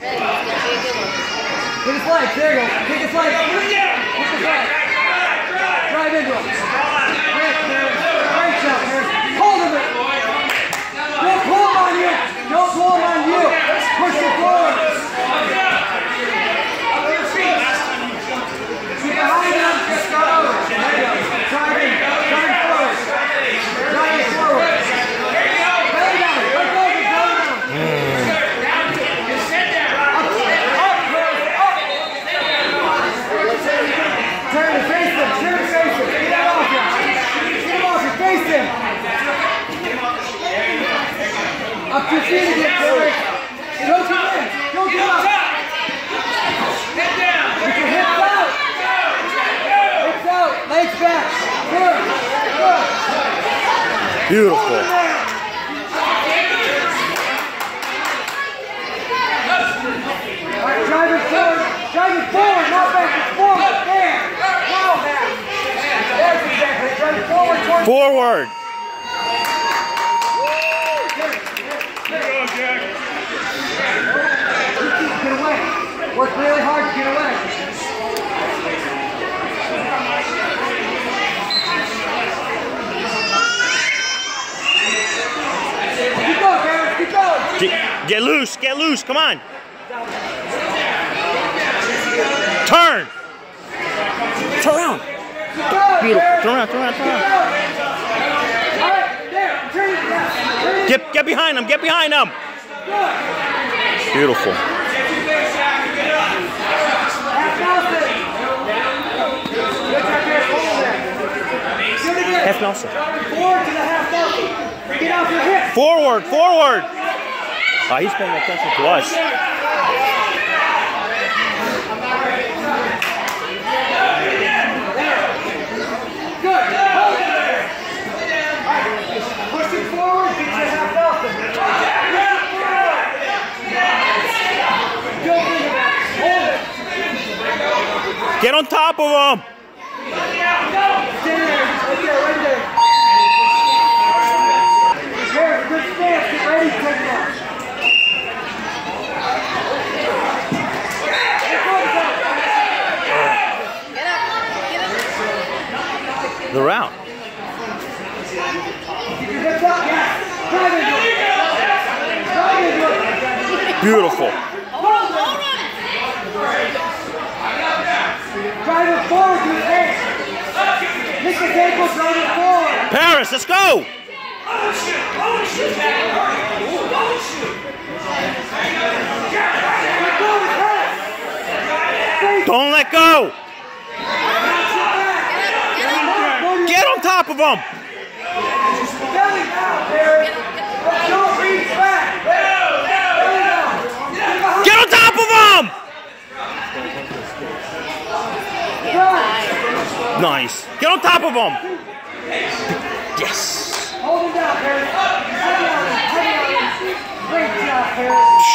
Kick his legs, there you go. Kick his legs. Kick his legs. Drive into him. Great shot, Harris. Hold him. Don't pull him on you. Don't pull him on you. Push him forward. Keep behind him. There you go. Drive in. Drive forward. Drive it forward. Belly down. Let go of it. Belly down. Turn to face him. Turn to face him. Get that off him. Get him off him. Face him. Up to your feet again, Corey. Don't come in. Don't get up. Head down. Get your hips out. Hips out. Legs back. Good. Good. Beautiful. All right, drive it forward. Drive it forward, not back. It's forward. There. Now back. There's exactly. Drive it forward. Forward. Get away. Work really hard to get away. Keep going, Barrett. Keep going. Get loose. Get loose. Come on. Turn. Turn around. Beautiful. Turn around. Turn around. Turn around. All right, there. Turn it down. Turn it. Get behind him. Get behind him. Beautiful. Half Nelson. Forward to the half Nelson. Get off your hips. Forward. Forward. Oh, he's paying attention to us. Good. Hold it there. Push it forward. Get your half Nelson. Get on top of him. Right there. Here, good stance. Get ready to take that. They're out. Keep your hips up. Yes. Drive into it. Beautiful. Drive it forward to his hands. Lick his ankles, drive it forward. Paris, let's go. Don't let go. Get on top of him. Belly down, Barry. Don't reach back. Belly down. Get on top of him. Nice. Get on top of him. Yes. Hold him down, Barry. Heavy on him. Great job, Barry.